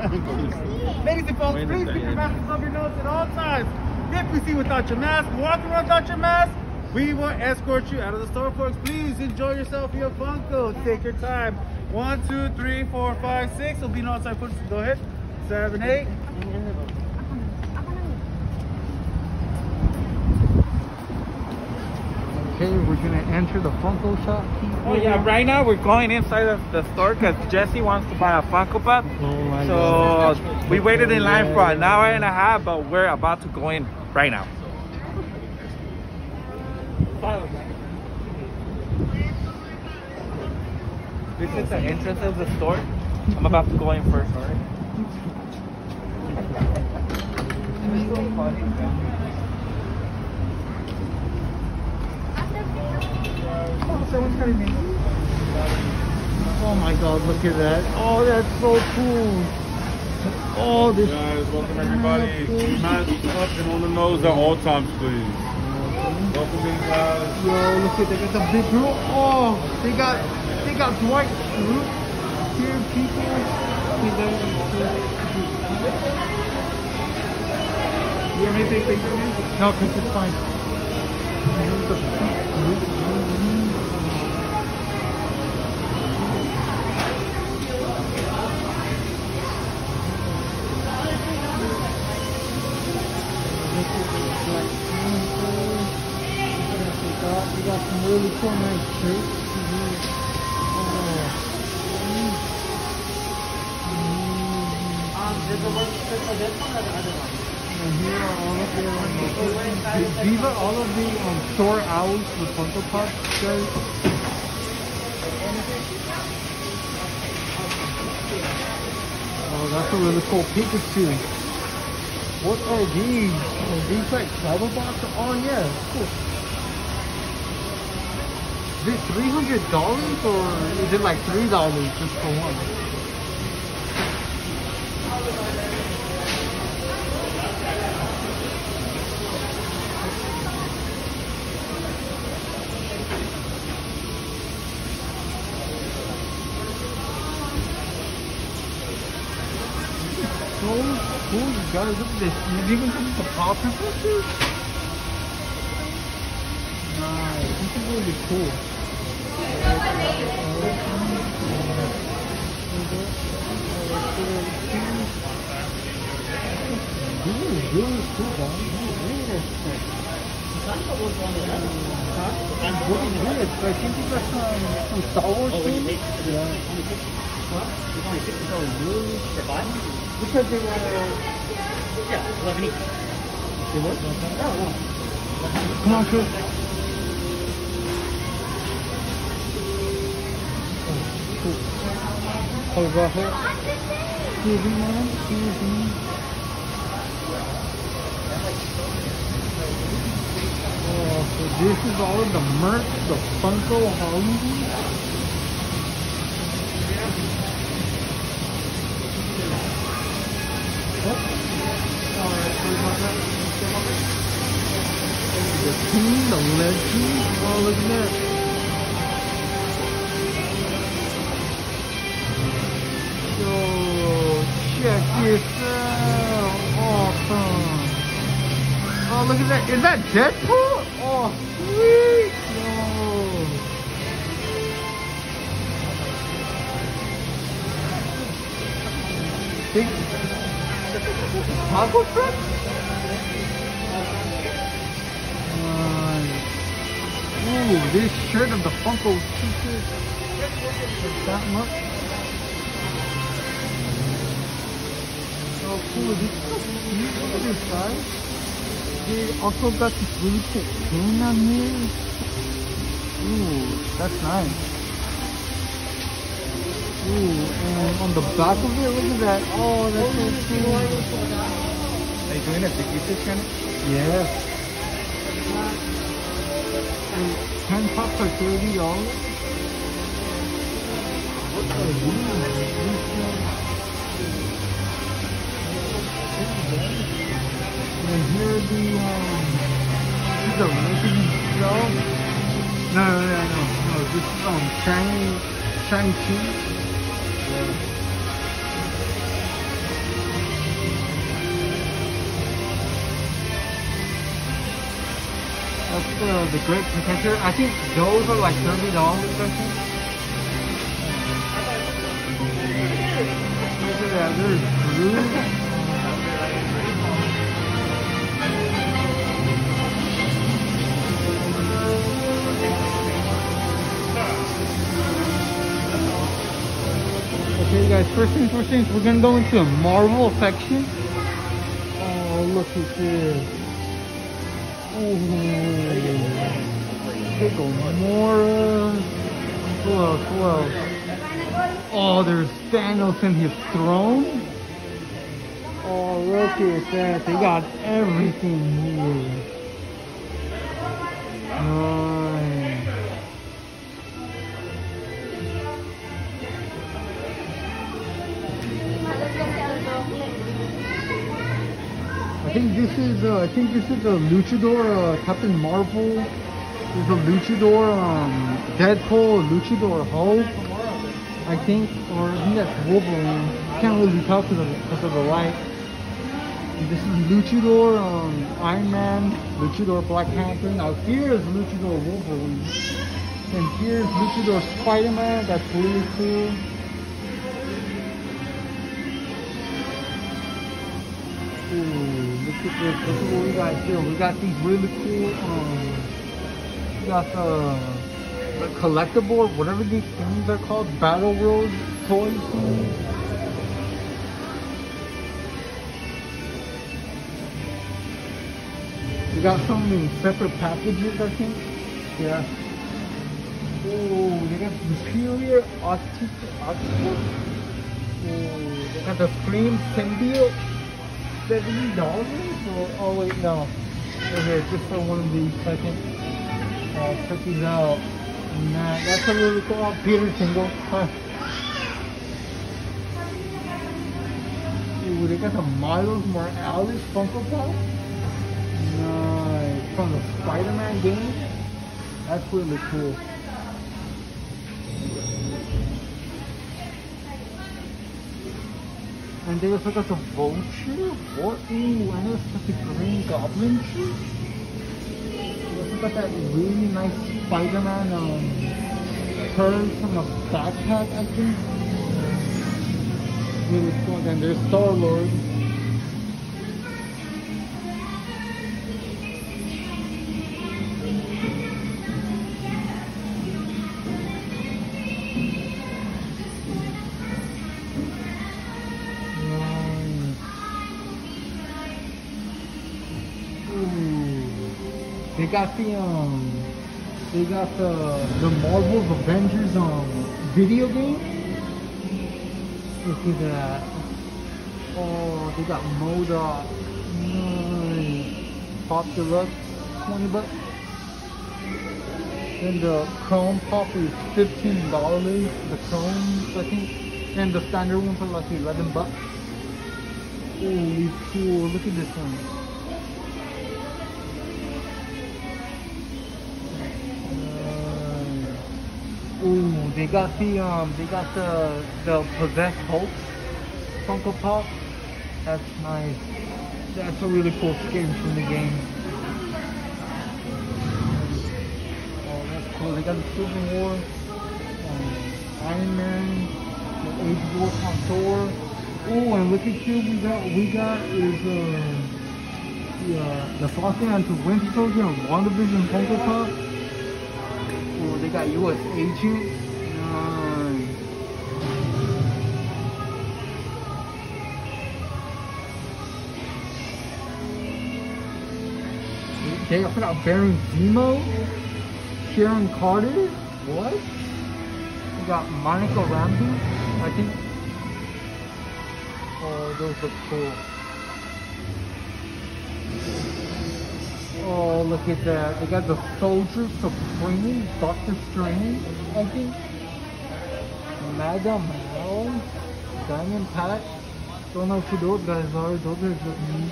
Ladies and folks, please keep your masks above your nose at all times. If we see you without your mask, walking around without your mask, we will escort you out of the store, folks. Please enjoy yourself your Funko. Take your time. 1, 2, 3, 4, 5, 6. Will be no outside foot. Go ahead. 7, 8. Okay, we're gonna enter the Funko shop. Oh yeah, right now we're going inside of the store because Jesse wants to buy a Funko Pop. Oh my God. We waited in line for an hour and a half, but we're about to go in right now. This is the entrance of the store. I'm about to go in first, alright? Oh my god, look at that. Oh, that's so cool. Oh, this guys, welcome everybody. Mask up and on the nose at all times, please. Welcome in, guys. Yo, look at that. It's a big group. Oh, they got Dwight Schrute here, people. You want me to take pictures, man? No, because it's fine. Here's the we got some really cool nice shirts. Is the one for this one or the other one? And here are all of these are all of the store hours for Funko Pops, guys. Oh, that's a really cool Pikachu. What are these? Are these like travel boxes? Oh yeah, cool. Is it $300 or is it like $3 just for one? So cool, you guys, look at this. You even got the Paw Princesses? Nice, this is really cool. This is really cool, guys. I'm really good. I think you got some Star Wars things. Yeah. Because they were... Yeah, 11 each. They were? No. Come on, Chris. Cool. Oh, right here. Excuse me, man. Excuse me. Oh, so this is all of the merch, the Funko Hollywood. Alright, so the team, the legend. Oh, look at that. Yo, check this out. Awesome. Oh, look at that. Is that Deadpool? Oh, sweet. Yo. Big Taco truck? Ooh, this shirt of the Funko t-shirt. That much? Oh, cool. This is so cute. Look at this, guys. They also got this really cool pin on here. Ooh, that's nice. Ooh, and on the back of it, look at that. Oh, that's so cool. Are you doing a ticket channel? Yeah. And 10 pops are $30. What are these? And here are the Resident Show. No. This is Shang-Chi. That's the great protector. I think those are like $30, I think. Look at that, there's blue. Okay guys, first things, we're gonna go into the Marvel section. Oh, look at this. Oh, big Gamora. Who else? Oh, there's Thanos in his throne. Oh, look at that. They got everything here. Nice. I think this is a Luchador Captain Marvel. There's a Luchador Deadpool, Luchador Hulk, I think that's Wolverine. Can't really tell because of the light. And this is Luchador Iron Man, Luchador Black Panther. Now here is Luchador Wolverine, and here's Luchador Spider-Man. That's really cool. Ooh, look at this. Look at what we got here. We got these really cool, we got the collectible, whatever these things are called, Battle Road toys. We got some in separate packages, I think. Yeah. Oh, they got Superior Octopus. Oh, they got the Scream Symbiote. $70? Oh wait, no. Right here, just for one of these seconds. Check these out. Nah, that's a really cool Peter Tingle. Huh. Ooh, they got the Miles Morales Funko Pop. Nice. From the Spider-Man game. That's really cool. And they also got the Vulture. What? Ooh, and there's such a Green Goblin tree. They also got that really nice Spider-Man turns from a backpack, I think. Really cool. And there's Star-Lord. They got the Marvel's Avengers video game. Look at that. Oh, they got MODOK. Nice. Pop Deluxe, $20. And the Chrome Pop is $15. The Chrome, I think. And the standard one for like $11. Holy cool, look at this one. Ooh, they got the Possessed Hulk Funko Pop. That's nice. That's a really cool skin from the game. Oh, that's cool. They got the Civil War, Iron Man, the Age War on Thor. Ooh, and look at here we got is the Falcon and Winter Soldier and WandaVision Funko Pop. Oh, they got US Agent. Nice. They also got Baron Zemo, Sharon Carter. What? We got Monica Rambeau, I think. Oh, those look cool. Oh, look at that. They got the Soldier Supreme, Doctor Strange, I think. Madame Hell, Diamond Patch. Don't know who those guys are. Those are just neat.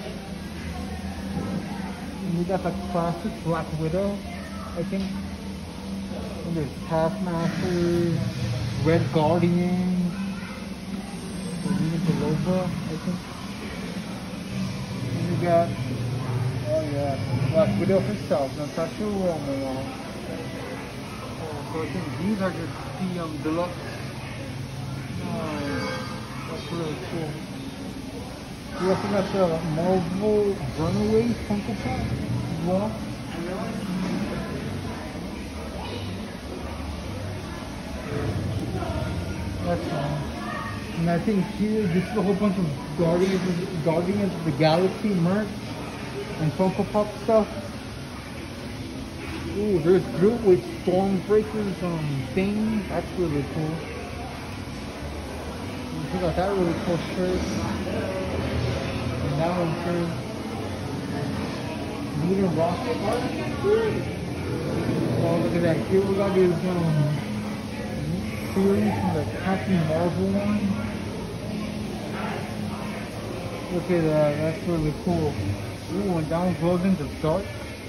And we got the classic Black Widow, I think. And there's Taskmaster, Red Guardian, Selena Belova, I think. And we got yeah. Black Widow herself, Natasha Romanoff. So I think these are just the deluxe. That's really cool. We also got the Marvel Runaways Funko Pop as well. That's fine. And I think here, this is a whole bunch of Guardians of the Galaxy merch and Funko Pop stuff. Ooh, there's Groot with Stormbreaker's thing. That's really cool. We got that really cool shirt. And that one shirt. Lunar Rocket. Oh, look at that. Here we got this series from the Captain Marvel one. Look at that. That's really cool. Ooh, and down goes into dark.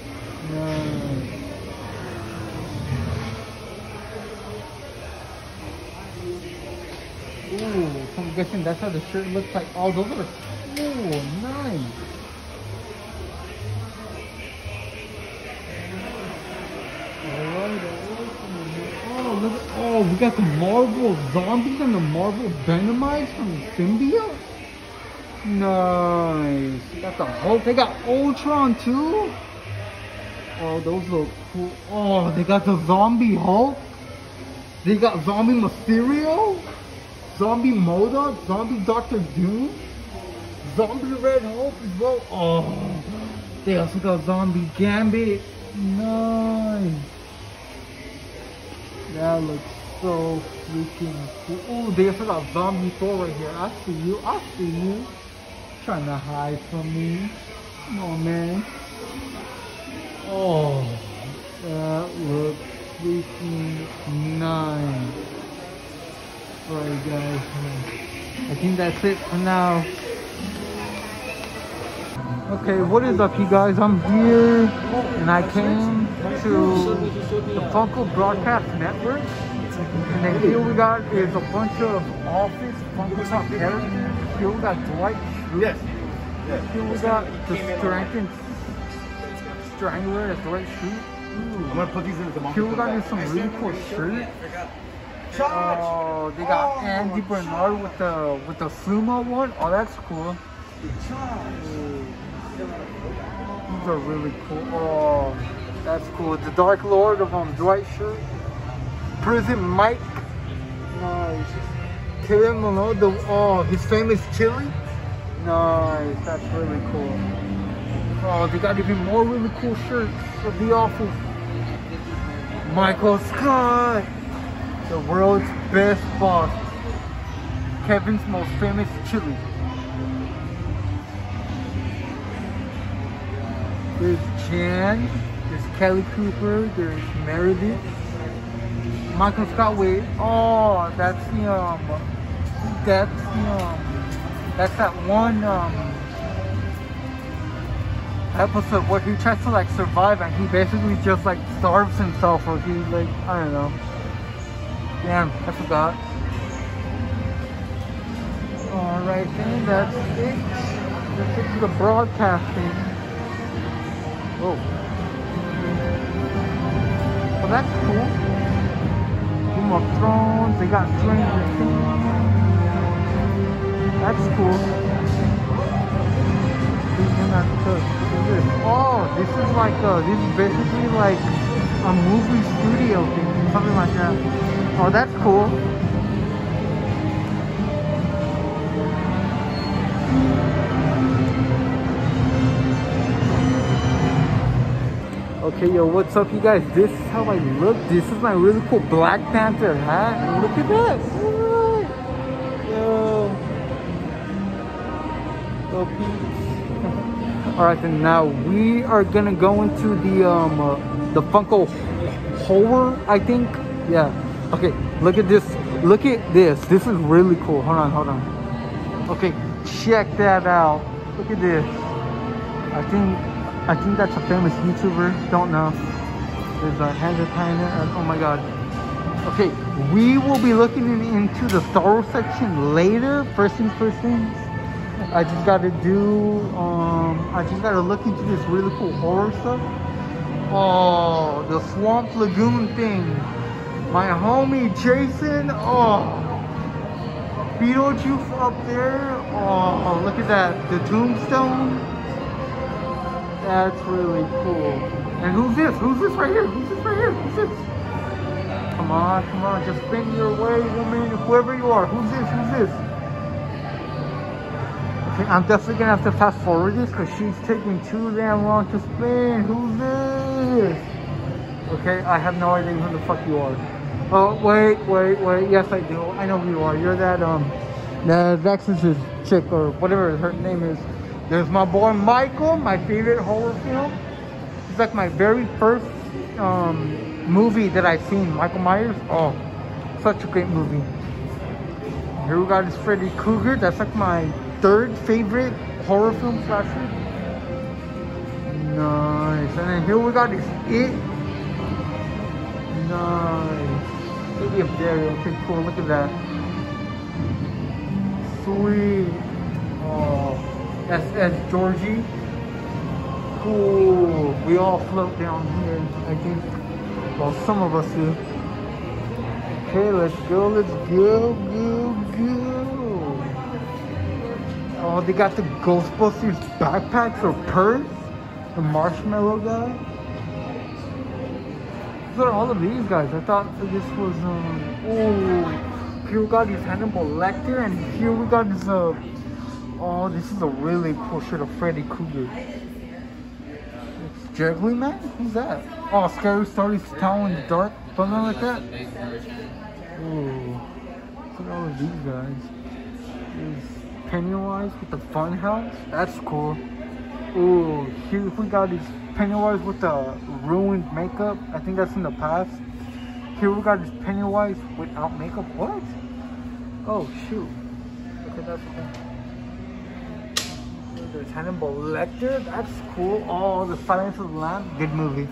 Ooh, so I'm guessing that's how the shirt looks like. Oh, those are, ooh, nice. Alright. Oh, look, oh, we got the Marvel Zombies and the Marvel Venomites from the Symbiote. Nice. We got the Hulk. They got Ultron too. Oh, those look cool. Oh, they got the Zombie Hulk. They got Zombie Mysterio. Zombie MODOK, Zombie Doctor Doom, Zombie Red Hulk as well. Oh, they also got Zombie Gambit. Nice. That looks so freaking cool. Oh, they also got Zombie Thor right here. I see you. I see you. Trying to hide from me. Come on, man. Oh, that looks freaking nice. Alright guys, I think that's it for now. Okay, what is up you guys? I'm here and I came to the Funko Broadcast Network. And then here we got is a bunch of Office Funko Pop characters. Here we got Dwight Schrute. Yes. Here we got the Strangler as Dwight Schrute. I'm gonna put these in the Here we got some really cool shirts. Oh, they got Andy Bernard with the sumo one. Oh, that's cool. These are really cool. Oh, that's cool. The Dark Lord of Dwight Schrute. Prison Mike. Nice. Kevin Malone. His famous chili. Nice. That's really cool. Oh, they got even more really cool shirts of The Office. Michael Scott. The world's best boss. Kevin's most famous chili. There's Jan. There's Kelly Cooper. There's Meredith. Michael Scott Wade. Oh, that's that one episode where he tries to like survive and he basically just like starves himself, or he like, I don't know. Damn, I forgot. Alright then, that's it. Let's get to the broadcasting. Oh. Well, that's cool. Game of Thrones, they got Stranger Things. That's cool. Oh, this is like this is basically like a movie studio thing, something like that. Oh, that's cool. Okay, yo, what's up, you guys? This is how I look. This is my really cool Black Panther hat. And look at that. What? Yo. Go peeps. Alright, then now we are gonna go into the Funko Horror, I think. Yeah. Okay, look at this. Look at this. This is really cool. Hold on. Okay, check that out. Look at this. I think that's a famous YouTuber. Don't know. There's a hand of China. Oh my god. Okay, we will be looking into the Star Wars section later. First things. I just gotta do, I just gotta look into this really cool horror stuff. Oh, the Swamp Lagoon thing. My homie Jason, oh. Beetlejuice up there. Oh, look at that. The tombstone. That's really cool. And who's this? Who's this right here? Who's this right here? Who's this? Come on, come on. Just spin your way, woman. Whoever you are. Who's this? Who's this? Okay, I'm definitely gonna have to fast forward this because she's taking too damn long to spin. Who's this? Okay, I have no idea who the fuck you are. Oh, wait. Yes, I do. I know who you are. You're that, that Exorcist chick or whatever her name is. There's my boy Michael, my favorite horror film. It's like my very first movie that I've seen. Michael Myers. Oh, such a great movie. Here we got this Freddy Krueger. That's like my third favorite horror film slasher. Nice. And then here we got this It. Nice. Maybe up there. Okay, cool. Look at that. Sweet. Oh, that's Georgie. Cool. We all float down here, I think. Well, some of us do. Okay, let's go. Let's go. Oh, they got the Ghostbusters backpacks or purse. The marshmallow guy. Look at all of these guys. I thought this was oh, here we got this Hannibal Lecter, and here we got this oh, this is a really cool shit of Freddy Krueger. It's Jiggly Man? Who's that? Oh, Scary Stories to Tell in the Dark, something like that. Ooh, look at all of these guys. There's Pennywise with the Funhouse. That's cool. Ooh, here we got this Pennywise with the ruined makeup. I think that's in the past. Here we got this Pennywise without makeup. What? Oh shoot. Okay, that's cool. There's Hannibal Lecter. That's cool. Oh, the Silence of the Lambs. Good movie.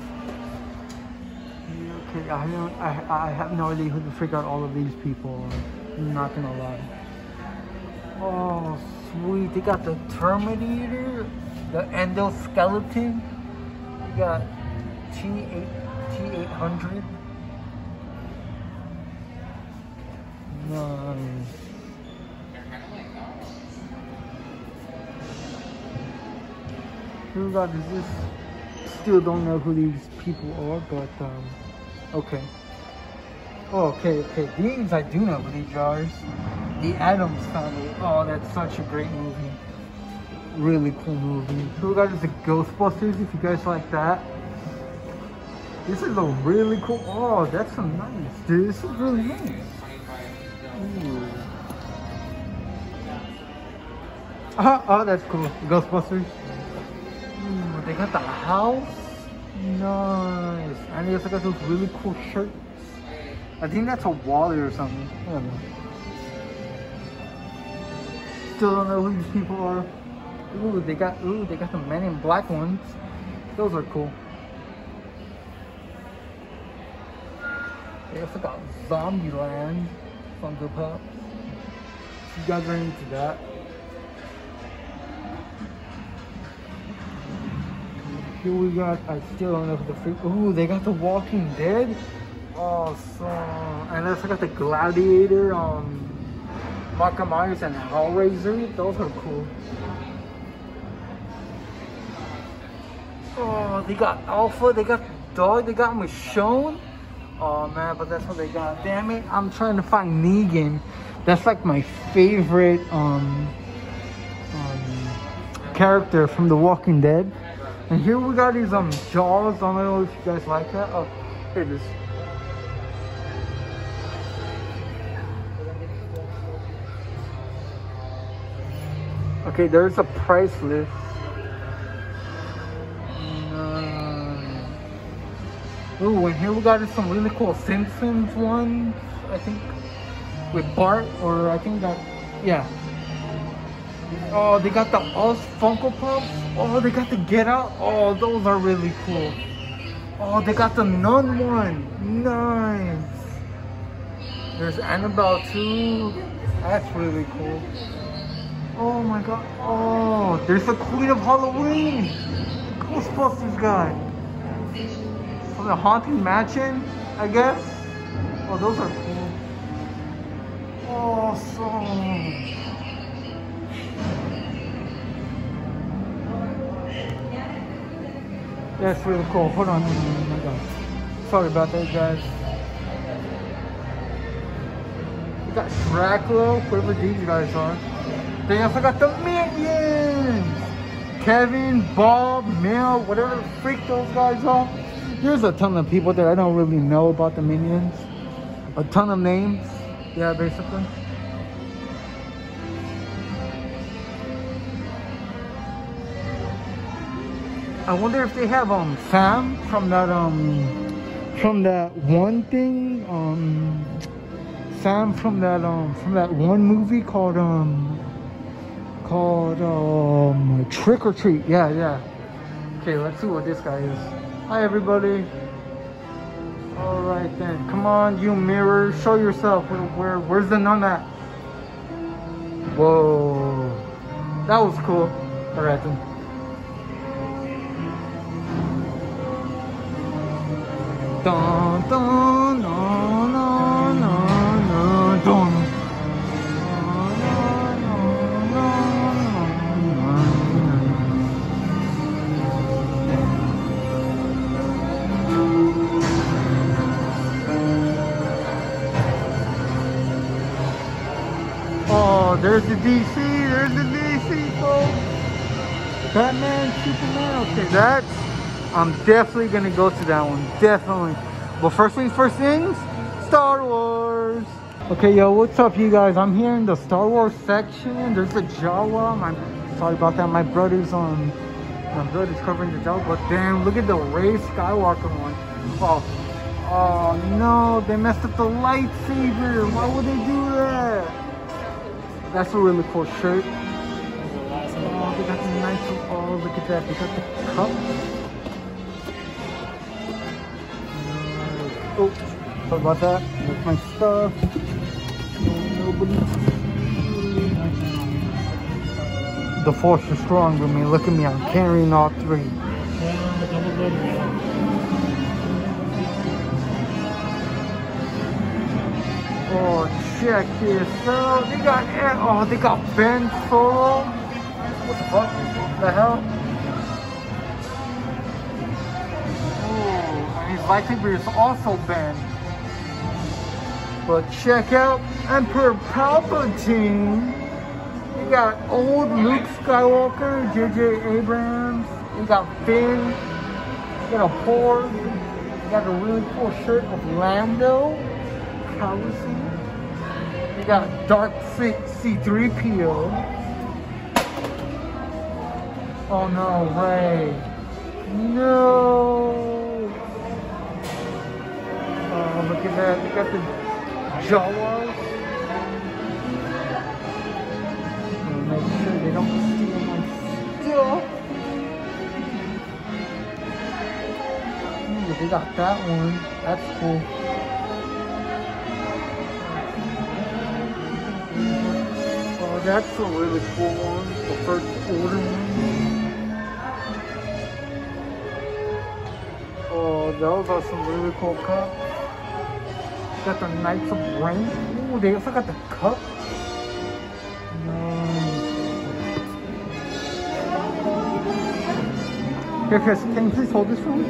Okay, I have no idea who to figure out all of these people. I'm not gonna lie. Oh, sweet. They got the Terminator, the Endoskeleton. We got T800. Nice. Here we got this. Still don't know who these people are, but okay. Oh, okay. These I do know who these are. The Addams Family. Oh, that's such a great movie. Really cool movie. Here we got the Ghostbusters, if you guys like that. This is a really cool. Oh, that's so nice, dude. This is really nice. Ooh. Oh, that's cool. Ghostbusters. Ooh, they got the house. Nice. And they also got those really cool shirts. I think that's a Wally or something. I don't know. Still don't know who these people are. Ooh, they got the Men in Black ones. Those are cool. They also got Zombieland Funko Pops. You guys are into that. Here we got, I still don't know who the freak. Ooh, they got the Walking Dead. Awesome. And also got the Gladiator, Michael Myers and Hellraiser. Those are cool. Oh, they got Alpha, they got Dog, they got Michonne. Oh man, but that's what they got. Damn it, I'm trying to find Negan. That's like my favorite character from The Walking Dead. And here we got these Jaws. I don't know if you guys like that. Oh, here it is. Okay, there's a price list. Ooh, and here we got some really cool Simpsons ones, I think, with Bart, or I think that, yeah. Oh, they got the Us Funko Pops. Oh, they got the Get Out. Oh, those are really cool. Oh, they got the Nun one. Nice. There's Annabelle too. That's really cool. Oh my god. Oh, there's the Queen of Halloween. Ghostbusters guy. From the Haunted Mansion, I guess. Oh, those are cool. Awesome. That's really cool. Hold on. Oh my god. Sorry about that, guys. We got Dracula, whoever these guys are. Then I forgot the Minions! Kevin, Bob, Mel, whatever the freak those guys are. There's a ton of people that I don't really know about the Minions. A ton of names. Yeah, basically. I wonder if they have Sam from that one thing, Sam from that one movie called Trick or Treat. Yeah. Okay, let's see what this guy is. Hi everybody. All right then, come on, you mirror, show yourself. Where's the nun at? Whoa, that was cool. All right then. Dun, dun, dun, dun, dun, dun. Oh, there's the DC, folks. Batman, Superman. Okay, that's. I'm definitely gonna go to that one, definitely. But first things, Star Wars. Okay, yo, what's up, you guys? I'm here in the Star Wars section. There's the Jawa. Sorry about that. My brother's covering the Jawa. But damn, look at the Rey Skywalker one. Oh no, they messed up the lightsaber. Why would they do that? That's a really cool shirt. Oh, they got the nice. Oh, look at that. They got the cup. Oh, sorry about that. That's my stuff. Nobody. The force is strong with me. Look at me. I'm carrying all three. Oh, check this out. They got Ben Solo. What the fuck? What the hell? Lightsaber is also banned. But check out Emperor Palpatine. You got old Luke Skywalker, J.J. Abrams. You got Finn. You got a Ford. You got a really cool shirt of Lando Calrissian. You got Dark C-3PO. Oh no, Rey. No. Oh, look at that. They got the Jawas. Make sure they don't steal my stuff. Ooh, they got that one. That's cool. Oh, that's a really cool one. The First Order one. Oh, those are some really cool cups. Got the Knights of Rain. Ooh, they also got the cup. Here, Chris, can you please hold this for me?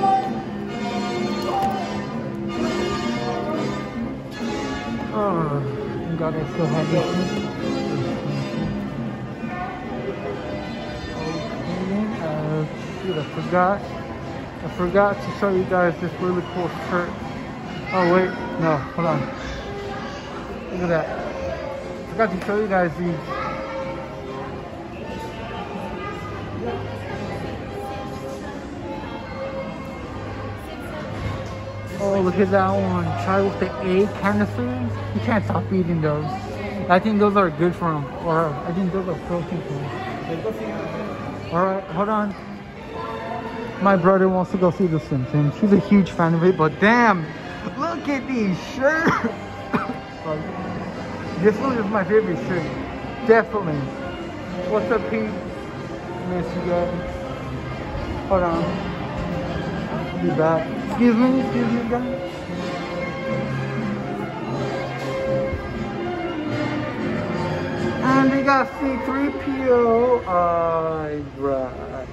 Oh, God, I still have this one. Okay, shoot, I forgot to show you guys this really cool shirt. Oh wait, no, hold on. Look at that. I forgot to show you guys these. Oh, look at that one. Try with the egg canisters. You can't stop eating those. I think those are good for them. Or I think those are protein for them. Alright, hold on. My brother wants to go see The Simpsons. He's a huge fan of it, but damn, look at these shirts. This one is my favorite shirt. Definitely. What's up, Pete? Miss you guys. Hold on. Be back. Excuse me, guys. And they got C3PO. Right.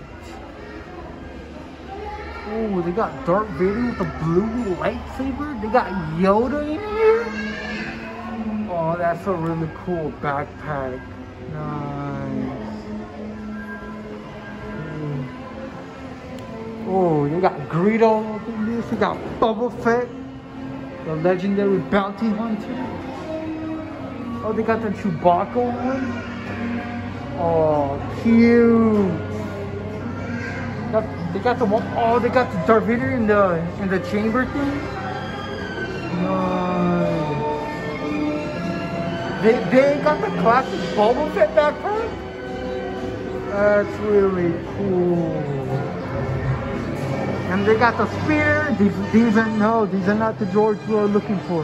Oh, they got Darth Vader with a blue lightsaber. They got Yoda in here. Oh, that's a really cool backpack. Nice. Oh, they got Greedo in this. They got Boba Fett, the legendary bounty hunter. Oh, they got the Chewbacca one. Oh, cute. They got the one. Oh, they got the Darth Vader in the chamber thing. Nice. They got the classic Boba Fett backpack. That's really cool. And they got the spear. These are not the droids we're looking for.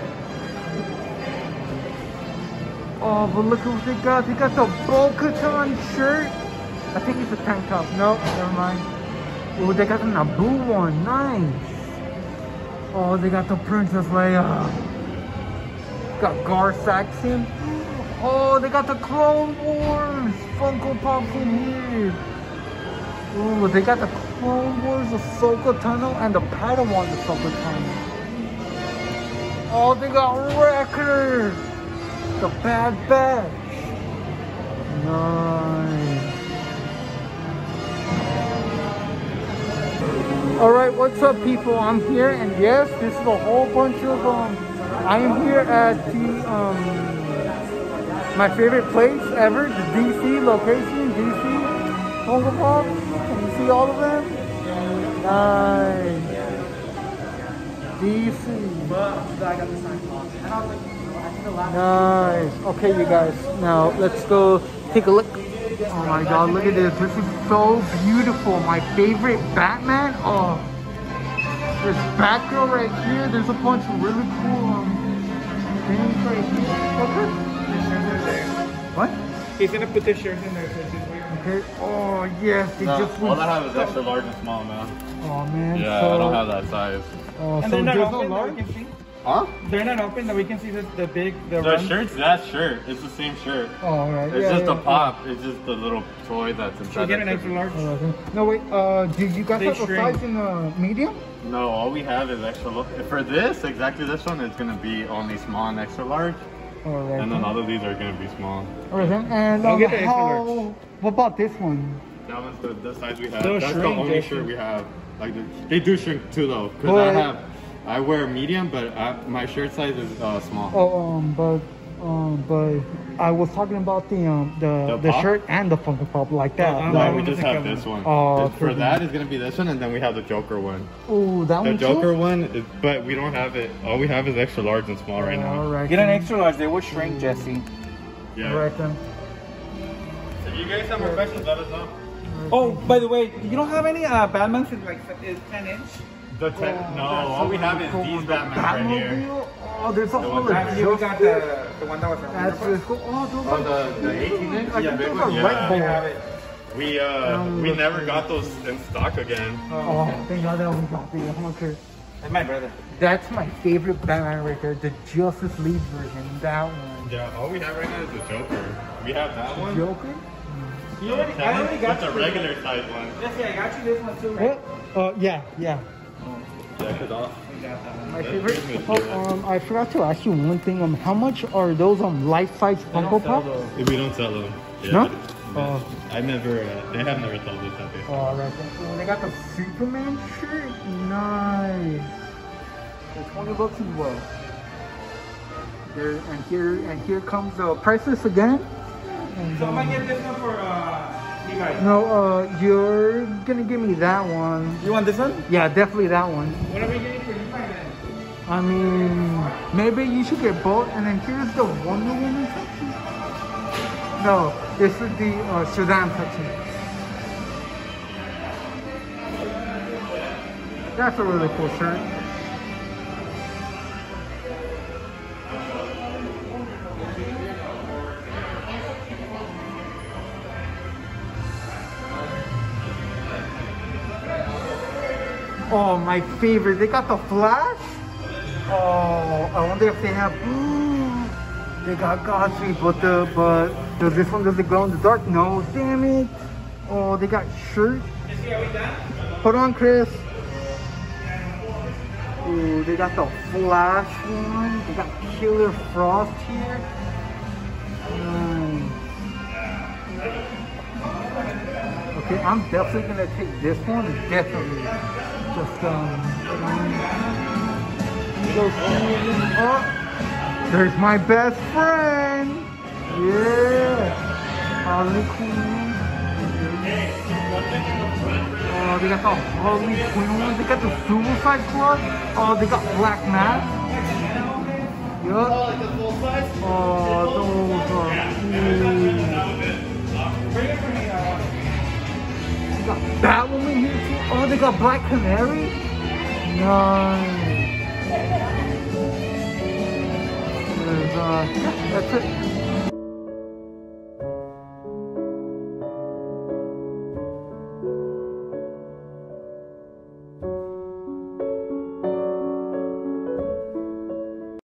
Oh, but look what they got. They got the Bo-Katan shirt. I think it's a tank top. No, never mind. Oh, they got the Naboo one. Nice. Oh, they got the Princess Leia. Got Gar Saxon. Oh, they got the Clone Wars Funko Pops in here. Oh, they got the Clone Wars Ahsoka Tunnel and the Padawan Ahsoka Tunnel. Oh, they got Wrecker. The Bad Batch. Nice. Alright, what's up, people? I'm here, and yes, this is a whole bunch of I am here at the my favorite place ever, the DC location, DC Funko Pops. Can you see all of them? Nice. DC. Nice. Okay, you guys. Now let's go take a look. Oh my God! Look at this. This is so beautiful. My favorite Batman. Oh, there's Batgirl right here. There's a bunch of really cool things right here. Okay. What? He's gonna put the shirts in there. Okay. Oh yes, they just. All I have is extra large and small, man. Oh man. Yeah, so, I don't have that size. Oh, And so they're not there's open a that large. we can see? Huh? They're not open that we can see the run? shirt's that shirt. It's the same shirt. Oh, all right. It's just a pop. It's just the little toy that's inside. So you get an that extra large? Oh, okay. No wait. Did you guys They have the shrink. size in medium? No, all we have is extra large. For this, exactly this one, it's gonna be only small and extra large. All right. And then all of these are gonna be small. All right then. And I'll get the extra large. what about this one? That one's the size we have. They'll That's the shrink, only they shirt shrink. we have. Like they do shrink too though, because But- I wear medium, but my shirt size is small. Oh, but I was talking about the pop? shirt and the Funko Pop like that. Oh, No, that we one just doesn't have come this in. one. Oh, For okay. that is gonna be this one, and then we have the Joker one. Oh, that The one Joker too? one, is, but we don't have it. All we have is extra large and small right now. All right. Get an extra large, they will shrink, Jesse. Yeah. All right then. If you guys have more questions, let us know. Oh, by the way, you don't have any Batman's in like 10-inch? The no, all we have is these Batman right here. Batmobile? Oh, there's a whole You Joker. got the one that was That's really cool. Oh, those Oh, are the 18-inch? I think big those one? are Red Bull. have it. We never got those in stock again. Oh, thank God that we got the Hunter. That's my brother. That's my favorite Batman right there, the Justice League version. That one. Yeah, all we have right now is the Joker. We have that one. Joker? I already got That's a you. regular size one. Jesse, I got you this one too, right? What? Yeah. Yeah, because all. We got that one. My That's favorite. pretty much Oh, it, right? I forgot to ask you one thing. How much are those life-size Funko Pop? We don't sell them. Yeah. No? Oh. I never. They have never sold this at this. Oh, right. Oh, they got the Superman shirt. Nice. They're $20 as well. Here comes the prices again. And, So I might get this one for Levi. no, you're gonna give me that one. You want this one? Yeah, definitely that one. What are we getting for Levi then? I mean, maybe you should get both. And then here's the Wonder Woman section. No, this is the Shazam section. That's a really cool shirt. Oh, my favorite. They got the Flash. Oh, I wonder if they have. They got Godfrey, but does this one doesn't glow in the dark? No, damn it. Oh, they got shirt. Hold on, Chris. Ooh, they got the Flash one. They got Killer Frost here. Okay, I'm definitely gonna take this one. Definitely. Just oh, there's my best friend. Yeah, Harley Quinn. Oh, they got the Harley Quinn ones. They got the Suicide Squad. Oh, they got Black Mask. Yup. Oh, those are cool. They got Batwoman here too. Oh, they got Black Canary. Nice. There's yeah, that's it.